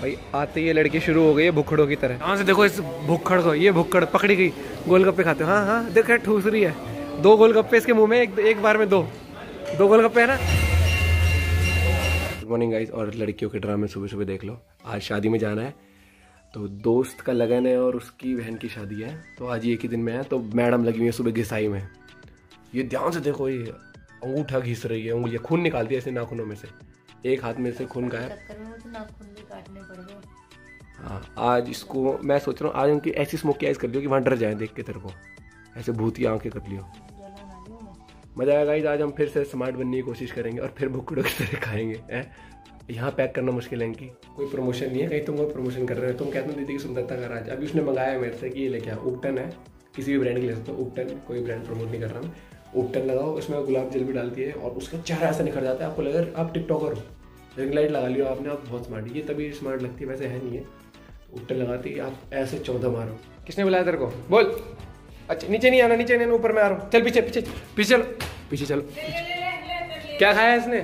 भाई आते ही ये लड़की शुरू हो गई है भुक्खड़ों की तरह। यहाँ से देखो इस भुक्खड़ को, ये भुक्खड़ पकड़ी गई गोलगप्पे खाते हो। हाँ हाँ देखो ठूस रही है, 2 गोलगप्पे इसके मुंह में, एक बार में 2 गोलगप्पे है ना। Good morning guys. और लड़कियों के ड्रामे सुबह सुबह देख लो। आज शादी में जाना है, तो दोस्त का लगन है और उसकी बहन की शादी है, तो आज एक ही दिन में है। तो मैडम लगी हुई है सुबह घिसाई में। ये ध्यान से देखो, ये अंगूठा घिस रही है, उंगलियां खून निकालती है ऐसे नाखूनों में से, एक हाथ में से खून का है। हाँ आज इसको मैं सोच रहा हूँ आज उनकी ऐसी स्मोकी आइज कर लियो कि वहाँ डर जाए देख के तेरे को, ऐसे भूतिया आंखें कर लियो। मजा आएगा गाइस। आज हम फिर से स्मार्ट बनने की कोशिश करेंगे और फिर भुक्कड़ों की तरह खाएंगे। यहाँ पैक करना मुश्किल है इनकी, कोई प्रमोशन नहीं है, कहीं तुम कोई प्रमोशन कर रहे हो। तुम कहते हो दीदी की सुंदरता का राज। अभी उसने मंगाया मेरे से कि ये लेके आओ, उपटन है, किसी भी ब्रांड के ले सकते हो उपटन, कोई ब्रांड प्रमोट नहीं कर रहा मैं। उपटन लगाओ, उसमें गुलाब जल भी डालती है और उसका चेहरा ऐसा निखर जाता है, आपको लगे आप टिकटॉकर हो। रिंग लाइट लगा लियो आपने, आप बहुत स्मार्ट। ये तभी स्मार्ट लगती है, वैसे है नहीं है। तो उपटन लगाती है, आप ऐसे 14 मारो। किसने बुलाया तेरे को बोल? अच्छा नीचे नहीं आना, नीचे नहीं आना, ऊपर में आ रहा हूँ। चल पीछे पीछे पीछे चलो, पीछे चलो। क्या खाया इसने?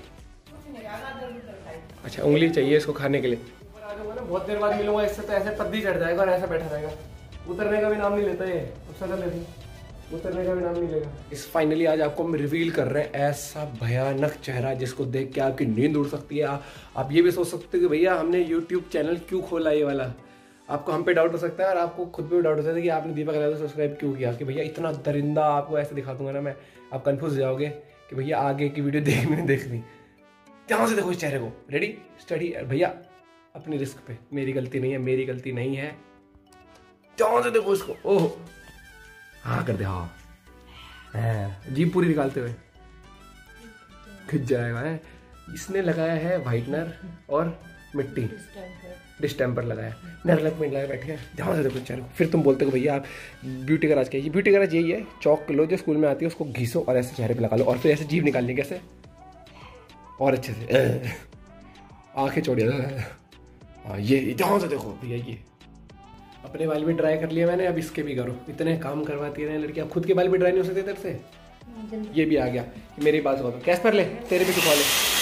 अच्छा उंगली चाहिए इसको खाने के लिए। ना बहुत देर बाद मिलूंगा इससे, तो ऐसे पद्दी चढ़ जाएगा और ऐसा बैठा रहेगा। उतरने का भी नाम नहीं लेता ये, उतरने का भी नाम नहीं लेगा। इस फाइनली आज आपको हम रिवील कर रहे हैं ऐसा भयानक चेहरा जिसको देख के आपकी नींद उड़ सकती है। आप ये भी सोच सकते हो कि भैया हमने यूट्यूब चैनल क्यों खोला ये वाला। आपको हम पे डाउट हो सकता है और आपको खुद पे भी डाउट हो सकता है कि आपने दीपक राजा सब्सक्राइब क्यों किया, कि भैया इतना दरिंदा आपको ऐसे दिखा दूंगा ना मैं, आप कंफ्यूज हो जाओगे कि भैया आगे की वीडियो देखनी। ध्यान से देखो इस चेहरे को। रेडी स्टडी भैया, अपनी रिस्क पे। मेरी गलती नहीं है, मेरी गलती नहीं है। ध्यान से देखो इसको। ओह हाँ कर दे, हाँ जीभ पूरी निकालते हुए खिंच जाएगा है। इसने लगाया है व्हाइटनर और मिट्टी, डिस्टेम्पर लगाया, डेवलपमेंट लगाया, बैठ गया। ध्यान से देखो चेहरे को। फिर तुम बोलते हो भैया आप ब्यूटी का राज क्या है? ब्यूटी का राज यही है, चौक लो जो स्कूल में आती है उसको घिसो और ऐसे चेहरे पे लगा लो और फिर ऐसे जीभ निकालनी कैसे और अच्छे से आंखें छोड़िए। हाँ ये ध्यान से देखो भैया। ये अपने बाल भी ड्राई कर लिया मैंने, अब इसके भी करो। इतने काम करवाती है लड़की, अब खुद के बाल भी ड्राई नहीं हो सकते तेरे से। ये भी आ गया, मेरी बात सुनो। कैश पर ले, तेरे भी दिखा ले।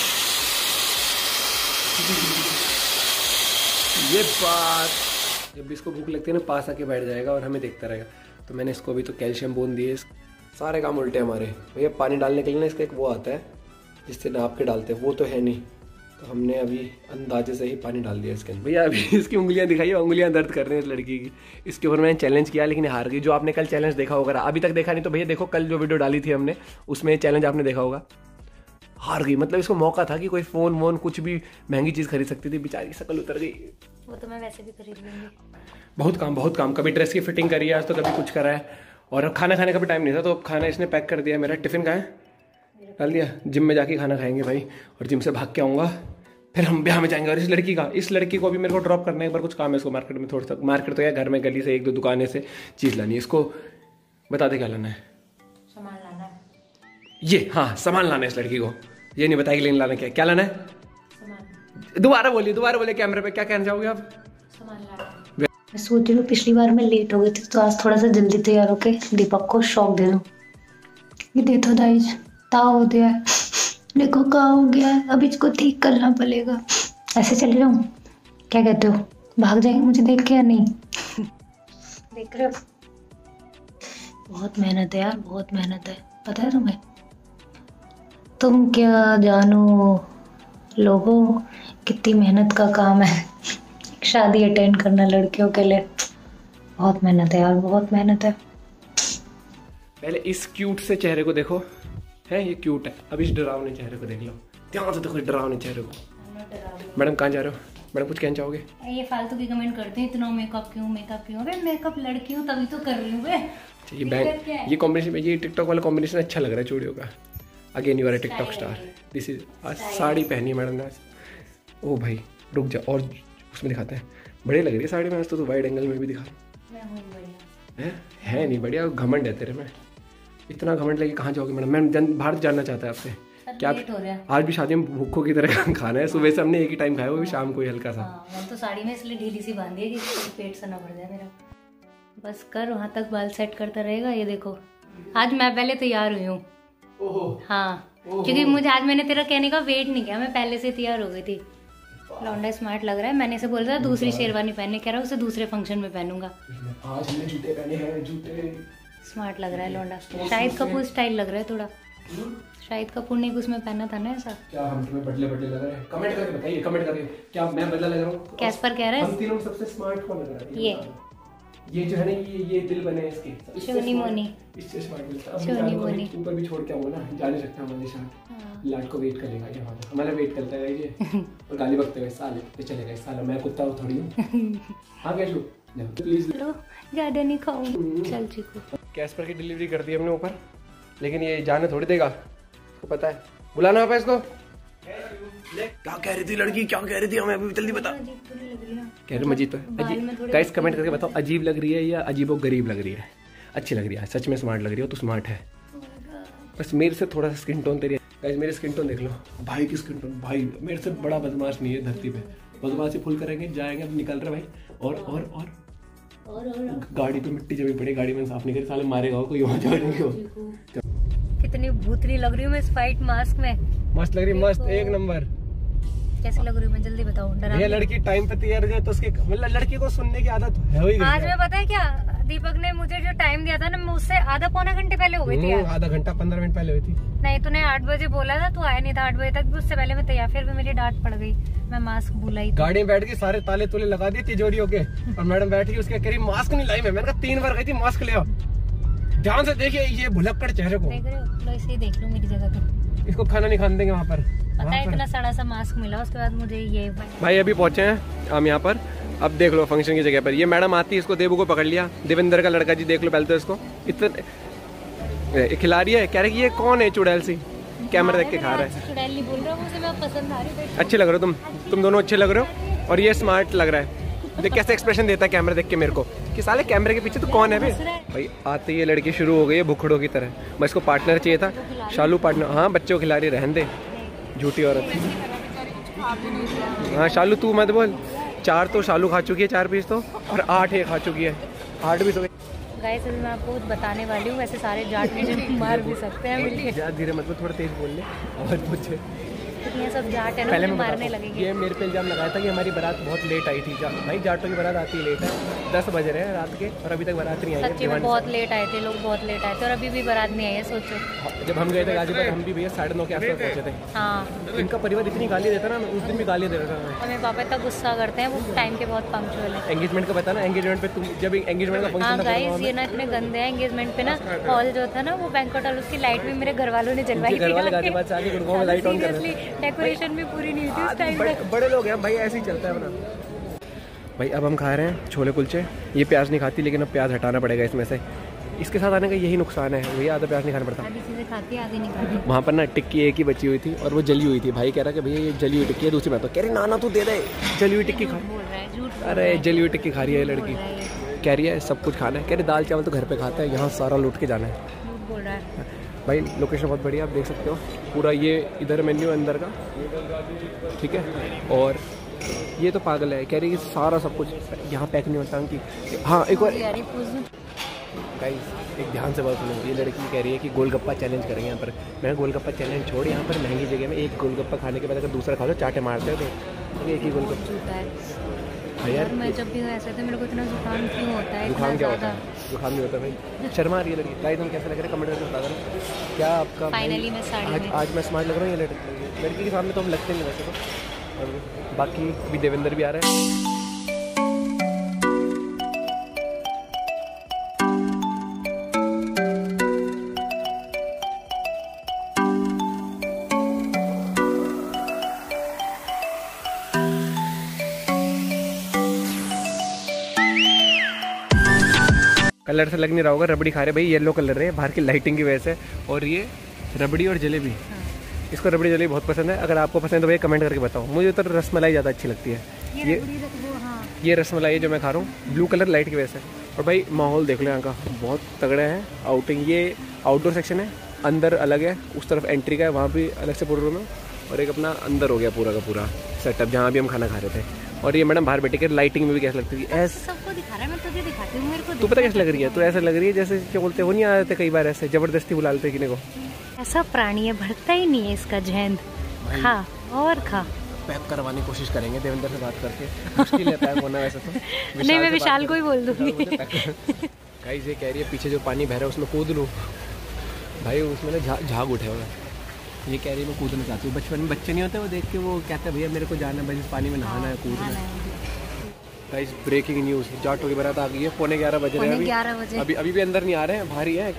ये बात जब इसको भूख लगती है ना, पास आके बैठ जाएगा और हमें देखता रहेगा। तो मैंने इसको अभी तो कैल्शियम बोन दिए। सारे काम उल्टे हमारे। भैया पानी डालने के लिए ना इसका एक वो आता है जिससे नाप के डालते हैं, वो तो है नहीं, तो हमने अभी अंदाजे से ही पानी डाल दिया इसके अंदर। भैया अभी इसकी उंगलियां दिखाई, उंगलियां दर्द कर रही हैं इस लड़की की। इसके ऊपर मैंने चैलेंज किया लेकिन हार गई। जो आपने कल चैलेंज देखा होगा, अभी तक देखा नहीं तो भैया देखो, कल जो वीडियो डाली थी हमने उसमें चैलेंज आपने देखा होगा। हार गई, मतलब इसको मौका था कि कोई फोन वोन कुछ भी महंगी चीज़ खरीद सकती थी, बेचारी शकल उतर गई। वो तो मैं वैसे भी खरीद लूंगी। बहुत काम, कभी ड्रेस की फिटिंग करी है आज, तो कभी कुछ करा है। और खाना खाने का भी टाइम नहीं था, तो खाना इसने पैक कर दिया। मेरा टिफिन कहाँ है? डाल दिया। जिम में जाके खाना खाएंगे भाई, और जिम से भाग के आऊँगा, फिर हम ब्याह में जाएंगे। और इस लड़की को भी मेरे को ड्रॉप करना है, एक बार कुछ काम है इसको मार्केट में, थोड़ा सा मार्केट तो है, घर में गली से 1-2 दुकानें से चीज़ लानी है। इसको बता दे क्या लाना है। सामान लाना है ये, हाँ सामान लाना है इस लड़की को। ये नहीं बताएगी लेकिन लाना क्या लाना है। सामान। दोबारा बोलिए कैमरे पे, क्या कहना चाहोगे आप? सामान लाना है। मैं सोच रही हूँ पिछली बार मैं लेट हो गई थी, तो आज थोड़ा सा जल्दी तैयार होके दीपक को शौक दे दूँ। ये देखो दाइज ता हो गया है, देखो क्या हो गया है, अब इसको ठीक करना पड़ेगा। ऐसे चले जाऊँ, क्या कहते हो? भाग जाएंगे मुझे देख के या नहीं? देख रहे हो, बहुत मेहनत है यार, बहुत मेहनत है, पता है तुम्हें? तुम क्या जानो लोगों, कितनी मेहनत का काम है शादी अटेंड करना लड़कियों के लिए। बहुत मेहनत है यार, बहुत मेहनत है। पहले इस क्यूट से चेहरे को देखो, है ये क्यूट है। अब इस डरावने चेहरे को देख लो, ध्यान से देखो इस डरावने चेहरे को। मैडम कहाँ जा रहे हो? मैडम कुछ कहना चाहोगे? ये फालतू की कमेंट करते हैं, इतना मेकअप क्यों? अबे मेकअप लड़की हूँ तभी तो कर रही हूँ। ये बैंक, ये कॉम्बिनेशन, ये टिकटॉक वाला कॉम्बिनेशन अच्छा लग रहा है चूड़ियों का। Again you are a TikTok star. This is आज साड़ी पहनी है मैडम ने आज। ओ भाई रुक जा, और उसमें दिखाते हैं। बढ़िया लग रही है साड़ी में आज तो वाइड एंगल में भी दिखा। है नहीं बढ़िया, घमंड है तेरे में। इतना घमंड लेके कहाँ जाओगे मैडम? मैं बाहर जानना चाहता है आपसे। क्या आज भी शादी में भूखों की तरह खाना है? सुबह से हमने एक ही टाइम खाया, वो भी शाम को ही हल्का सा। मैं तो साड़ी में इसलिए ढीली सी बांधी है कि पेट से ना बढ़ जाए मेरा। बस कर, वहाँ तक बाल सेट करता रहेगा। ये देखो आज मैं पहले तैयार हुई हूँ। हाँ क्योंकि मुझे आज मैंने तेरा कहने का वेट नहीं किया, मैं पहले से तैयार हो गई थी। लौंडा स्मार्ट लग रहा है। मैंने इसे बोला था दूसरी शेरवानी पहनने, कह रहा है उसे दूसरे फंक्शन में पहनूंगा। आज हमने जूते पहने हैं, जूते। स्मार्ट लग रहा है लौंडा। शाहिद कपूर स्टाइल लग रहा है थोड़ा। शाहिद कपूर ने उसमें पहना था ना ऐसा। क्या हम तुम्हें बदले बदले लग रहे हैं? कमेंट करके बताइए, कमेंट करके क्या मैं बदला लग रहा हूँ? कैस्पर कह रहा है हम तीनों में सबसे स्मार्ट कौन लग रहा है? ये जो है ना, ये दिल बने हैं इसके। शोनी मोनी। इससे स्मार्ट मिलता है। शोनी मोनी ऊपर भी छोड़ के आऊंगा ना, जा नहीं सकता हमारे साथ। लाड को वेट करेगा ये, हमारा वेट करता है ये। और गाली बकते हुए साले पे चलेगा इस साला, मैं कुत्ता हूँ थोड़ी हूँ। हाँ कैशू प्लीज लो, ज्यादा नहीं खाऊं। चल चीकू। कैस्पर की डिलीवरी कर दी हमने ऊपर, लेकिन ये जाने थोड़ी देगा, तो पता है। बुलाना होगा इसको। क्या कह रही थी लड़की, क्या कह रही थी हमें अभी जल्दी बता। कह रही मजीद तो गाइस कमेंट करके बताओ, अजीब लग रही है या अजीबो गरीब लग रही है? अच्छी लग रही है, सच में स्मार्ट लग रही है। तो स्मार्ट है, बस मेरे से थोड़ा सा स्किन टोन तेरी। गाइस मेरी स्किन टोन देख लो, भाई की स्किन टोन। भाई मेरे से बड़ा बदमाश नहीं है धरती पे। बदमाशी फुल करेंगे, जाएंगे, अब निकल रहे भाई। और गाड़ी पे मिट्टी जमी पड़ी, गाड़ी में साफ नहीं करी, साले मारेगा कोई वहां जा। कितनी भूतनी लग रही हूँ मैं इस फाइट मास्क में। मस्त लग रही, मस्त एक नंबर। कैसे लग रही हूँ मैं जल्दी बताओ। ये लड़की टाइम पे तैयार हो जाए तो उसके मतलब लड़की को सुनने की आदत है ही। आज में पता है क्या, दीपक ने मुझे जो टाइम दिया था ना, मैं उससे आधा पौना घंटे पहले हो गई थी। आधा घंटा 15 मिनट पहले हुई थी। नहीं तूने 8 बजे बोला था, तू आया नहीं था 8 बजे तक भी, उससे पहले मैं तैयार। फिर भी मेरी डांट पड़ गई, मैं मास्क भूला ही। गाड़ी में बैठ के सारे ताले तुले लगा दिए तिजोरियों के, और मैडम बैठ गई उसके, कह रही मास्क नहीं लाई। मैंने कहा 3 बार गई थी, मास्क ले आओ। ध्यान से देखिए ये भुलक्कड़ चेहरे को। देख रहे हो, लो इसे देख लो मेरी जगह पे। इसको खाना नहीं खाने देंगे वहाँ पर। पता है इतना सड़ा सा मास्क मिला, उसके बाद मुझे ये भाई अभी पहुंचे हैं हम यहाँ पर। अब देख लो फंक्शन की जगह पर ये मैडम आती है, इसको देवू को पकड़ लिया, देवेंद्र का लड़का जी। देख लो पहले तो इसको इतने खिला रही है, कह रही है ये कौन है चुड़ैल सी, कैमरा देख के खा रहा है। चुड़ैल नहीं बोल रहा हूँ, मैं पसंद आ रही है। अच्छे लग रहे हो तुम दोनों अच्छे लग रहे हो। और ये स्मार्ट लग रहा है, देख कैसे एक्सप्रेशन देता है कैमरा देख के मेरे को, कि साले कैमरे के पीछे तो कौन है भाई। आते ही लड़की शुरू हो गई है भुखड़ों की तरह। मैं इसको पार्टनर चाहिए था, शालू पार्टनर। हाँ बच्चों को खिला रही, रहने दे झूठी औरत। हाँ शालू तू मत बोल, 4 तो शालू खा चुकी है, 4 पीस तो, और 8 ये खा चुकी है, 8 भी तो। गाइस अभी मैं आपको बताने वाली हूँ, वैसे सारे जाट मुझे मार भी सकते हैं मिलके। ज़्यादा धीरे मत बोल, थोड़ा तेज बोल ले और मुझे। ये सब जाट है ना, पहले मारने लगेंगे। ये मेरे पे इल्जाम लगाया था कि हमारी बारात बहुत लेट आई थी। भाई जाटों की बारात आती है लेट है, 10 बज रहे हैं रात के और अभी तक बारात नहीं आई। सच्ची में बहुत लेट आए थे लोग, बहुत लेट आए थे, और अभी भी बारात नहीं आई है। सोचो जब हम गए थे गाजीपुर, हम भी भैया 9:30 के आसपास पहुंचे थे। हाँ इनका परिवार इतनी गाली देता ना, उस दिन भी गाली दे रहा था। मेरे पापा इतना गुस्सा करते हैं, वो टाइम के बहुत पंक्चुअल है। एंगेजमेंट का पता ना, एंगेजमेंट पे तुम जब एंगेजमेंट का फंक्शन था। गाइस ये ना इतने गंदे हैं एंगेजमेंट पे ना, हॉल जो था ना वो बैंक्वेट हॉल, उसकी लाइट भी मेरे घर वालों ने जलवाई थी। डेकोरेशन भी पूरी नहीं हुई थी। बड़े लोग हैं भाई, ऐसे ही चलता है अपना। भाई अब हम खा रहे हैं छोले कुलचे। ये प्याज नहीं खाती, लेकिन अब प्याज हटाना पड़ेगा इसमें से। इसके साथ आने का यही नुकसान है भैया, आधा प्याज नहीं खाना पड़ता। आधी चीजें खाती है, आधी नहीं खाती। वहाँ पर ना टिक्की एक ही बची हुई थी और वो जली हुई थी। भाई कह रहा कि भैया ये जली हुई टिक्की है, दूसरी बात तो कह रही नाना तू दे दे, जली हुई टिक्की खा। अरे जली हुई टिक्की खा रही है लड़की, कह रही है सब कुछ खाना है। कह रही दाल चावल तो घर पे खाता है, यहाँ सारा लूट के जाना है। भाई लोकेशन बहुत बढ़िया, आप देख सकते हो पूरा। ये इधर मेन्यू अंदर का, ठीक है। और ये तो पागल है, कह रही है कि सारा सब कुछ यहाँ पैक नहीं होता कि। हाँ एक और गाइस एक ध्यान से बात सुनो, ये लड़की कह रही है कि गोलगप्पा चैलेंज करेंगे यहाँ पर। मैं गोलगप्पा चैलेंज छोड़, यहाँ पर महंगी जगह में एक गोलगप्पा खाने के बाद अगर दूसरा खा लो चाटे मारते हो तो एक ही गोलगप्पा। यार मैं जब भी ऐसे थे मेरे को इतना जुकाम क्यों होता है? जुकाम क्या होता है? जुकाम नहीं होता भाई, शर्मा आ रही है लड़की। गाइस हम कैसा लग रहा है कमेंट करके बता देना। क्या आपका फाइनली मैं साड़ी आज मैं स्मार्ट लग रहा हूँ ये लड़की के सामने, तो हम लगते नहीं वैसे तो। और बाकी भी देवेंद्र भी आ रहा है। कलर से लग नहीं रहा होगा, रबड़ी खा रहे भाई, येलो कलर है बाहर की लाइटिंग की वजह से। और ये रबड़ी और जलेबी। हाँ। इसको रबड़ी जलेबी बहुत पसंद है। अगर आपको पसंद है तो भैया कमेंट करके बताओ। मुझे तो रसमलाई ज़्यादा अच्छी लगती है। ये रसमलाई है जो मैं खा रहा हूँ, ब्लू कलर लाइट की वजह से। और भाई माहौल देख लो यहाँ का, बहुत तगड़ा है। आउटिंग, ये आउटडोर सेक्शन है, अंदर अलग है, उस तरफ एंट्री का है, वहाँ भी अलग से पूरा रूम है। और एक अपना अंदर हो गया पूरा का पूरा सेटअप, जहाँ भी हम खाना खा रहे थे। और ये मैडम बाहर बैठे के लाइटिंग में भी कैसे लगती थी, ऐसे सबको दिखा रहा है, मैं तुझे दिखाती हूं, मेरे को तू पता कैसे लग रही है? तो ऐसा लग रही है जैसे क्या बोलते हो, नहीं आ जाते कई बार ऐसे जबरदस्ती बुला लेते किसी को। ऐसा प्राणी है, भड़कता ही नहीं है इसका जहन। खा और खा। पैक करवाने की कोशिश करेंगे देवेंद्र से बात करके। मुश्किल है पैक होना वैसे तो। नहीं, मैं विशाल को ही बोल दूंगी। गाइस ये कह रही है पीछे जो पानी बह रहा है उसमें कूद लूँ। भाई उसमें ना झाग उठे हुए। ये कह रही है मैं कूदना चाहती हूँ। बचपन में बच्चे नहीं होते वो देख के वो कहते हैं भैया मेरे को जाना है भाई, पानी में नहाना है, कूदना है। गाइस ब्रेकिंग न्यूज़, जाटों की बारात आ गई है। 11:15 बज रहे हैं अभी भी अंदर नहीं आ रहे हैं, भारी है।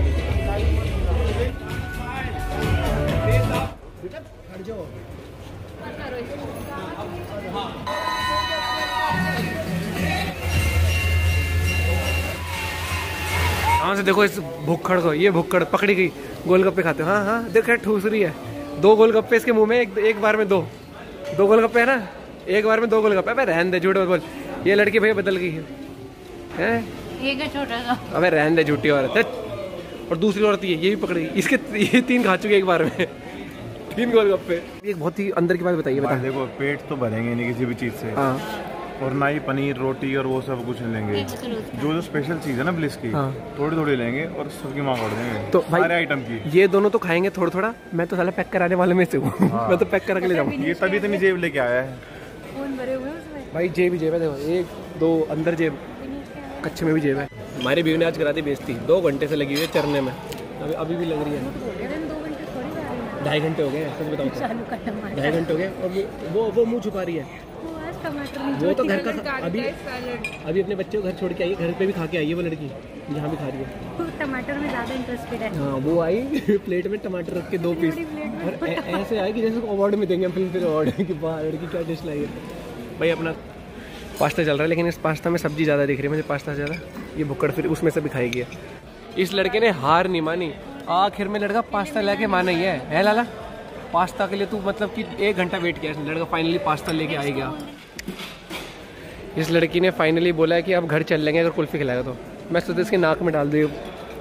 हाँ से देखो इस भुक्खड़ को, ये भुक्खड़ पकड़ी गई गोलगप्पे खाते हो। हाँ हाँ देख ठूस रही है। 2 गोलगप्पे इसके मुंह में, एक बार में 2 गोलगप्पे है ना, एक बार में 2 गोलगप्पे। अबे रहने दे, झूठ बोल। ये लड़की भैया बदल गई है। ये क्या छोटा सा। अबे रहने दे, झूठी औरत। और दूसरी औरत ये भी पकड़ी, इसके ये 3 खा चुके एक बार में 3 गोलगप्पे। एक बहुत ही अंदर की बात बताइए। देखो पेट तो भरेंगे नहीं किसी भी चीज से। हाँ। और ना ही पनीर रोटी और वो सब कुछ लेंगे। जो स्पेशल चीज है ना ब्लिस की, थोड़ी थोड़ी लेंगे और सबकी माँ कर देंगे तो सारे आइटम की। ये दोनों तो खाएंगे थोड़ा थोड़ा, मैं तो साला पैक कराने वाले में से हूँ। मैं तो पैक करा के ले जाऊँगा। ये तभी इतनी जेब लेके आया है भाई। जेब ही जेब है, देखो 1 2 अंदर जेब, कच्चे में भी जेब है। हमारी बीवी ने आज करा दी बेइज्जती, 2 घंटे से लगी हुई है चरने में, अभी भी लग रही है। 2.5 घंटे हो गए, सच बताओ 2.5 घंटे हो गए। और वो मुँह छुपा रही है। वो तो घर का अभी अपने बच्चे को घर छोड़ के आई है, घर पे भी खा के आई है वो लड़की, यहाँ भी खा रही है। टमाटर में ज्यादा इंटरेस्टेड है। हाँ वो आई प्लेट में टमाटर रख के 2 पीस, और ऐसे आई कि जैसे अवार्ड में देंगे फिल्म फेयर अवार्ड कि वाह लड़की क्या डिश लाई है। भाई अपना पास्ता चल रहा है, लेकिन इस पास्ता में सब्जी ज़्यादा दिख रही है मुझे, पास्ता ज़्यादा। ये भुक्कड़ फिर उसमें से भी खाएगी। इस लड़के ने हार नहीं मानी, आखिर में लड़का पास्ता लेके माना ही है लाला। पास्ता के लिए तू मतलब कि 1 घंटा वेट किया, लड़का फाइनली पास्ता लेके आ गया। इस लड़की ने फाइनली बोला है कि अब घर चल लेंगे अगर कुल्फी खिलाएगा तो। मैं सोचता इसके नाक में डाल दूँ।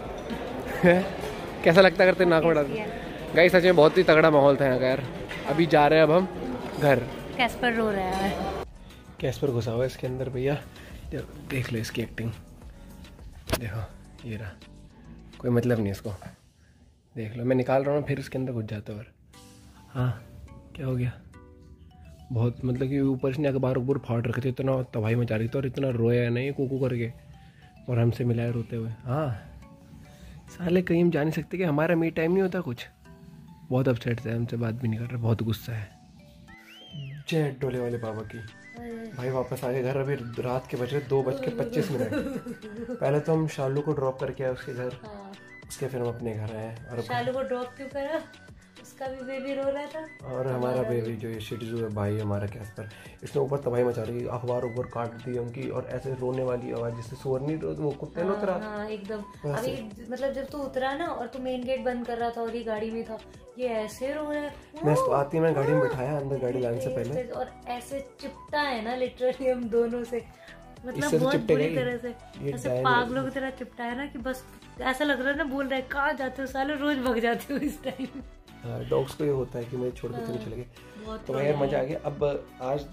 कैसा लगता करते नाक में डाल दूँ। गाइस सच में बहुत ही तगड़ा माहौल था यहाँ का यार। अभी जा रहे हैं अब हम घर। कैस्पर रो रहा है। कैस्पर घुसा हुआ है इसके अंदर भैया, देख लो इसकी एक्टिंग। देखो ये रहा, कोई मतलब नहीं इसको। देख लो मैं निकाल रहा हूँ फिर इसके अंदर घुस जाता है। और हाँ क्या हो गया, बहुत मतलब कि ऊपर से अखबार ऊपर फाड़ रखे थे, इतना तबाही मचा रही थी और इतना रोया नहीं कूकू करके, और हमसे मिलाए रोते हुए। हाँ साले कहीं हम जा नहीं सकते कि हमारा मी टाइम नहीं होता कुछ। बहुत अपसेट है, हमसे बात भी नहीं कर रहे, बहुत गुस्सा है। जय डोले वाले बाबा की। भाई वापस आ गए घर। अभी रात के बज रहे 2:25। पहले तो हम शालू को ड्रॉप करके आए उसके घर, उसके फिर हम अपने घर आए। और शालू को ड्रॉप क्यों करा? उसका भी बेबी रो रहा था। और हमारा बेबी जो ये शिटजू है भाई हमारा कैस्पर, इसने ऊपर तबाही मचा रही है। अखबार ऊपर काट दी उनकी, और ऐसे रोने वाली आवाज जिससे सुअर नहीं वो कुत्ते नहीं उतरा। हाँ एकदम। अभी मतलब जब तू उतरा ना और तू मेन गेट बंद कर रहा था और ये गाड़ी में था, ये ऐसे रो रहा है। मैं इसको आती मैं गाड़ी में बिठाया अंदर, गाड़ी लाने से पहले, और ऐसे चिपटा है ना लिटरली हम दोनों से, मतलब बहुत बुरी तरह से ऐसे पागलों की तरह चिपटा है ना कि बस ऐसा लग रहा है ना, बोल रहा है कहाँ जाते हो साले, रोज भग जाते हो इस टाइम। डॉग्स को ये होता है कि मुझे छोड़ के चले गए। तो यार मजा आ गया। अब आज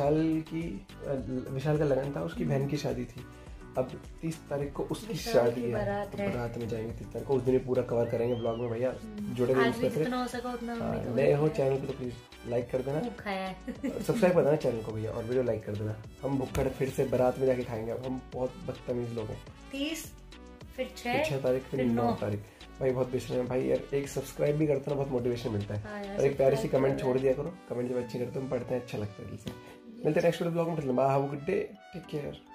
विशाल का लगन था, उसकी बहन की शादी थी। अब 30 तारीख को उसकी शादी है, बारात में जाएंगे 30 तारीख को। उस दिन पूरा कवर करेंगे ब्लॉग में। भैया जुड़े रहिए, नए हो चैनल को तो प्लीज लाइक कर देना, सब्सक्राइब कर देना चैनल को भैया, और वीडियो लाइक कर देना। हम भुक्कड़ फिर से बारात में जाके खाएंगे। हम बहुत बदतमीज लोग हैं। 30 फिर 6 तारीख फिर 9 तारीख। भाई बहुत बेशर्म है भाई यार, एक सब्सक्राइब भी करते ना बहुत मोटिवेशन मिलता है। और एक प्यारी सी कमेंट छोड़ दिया करो, कमेंट जब अच्छी करते हैं पढ़ते हैं, अच्छा लगता है दिल से। मिलते हैं नेक्स्ट वीडियो ब्लॉग में। Have a good day, take care.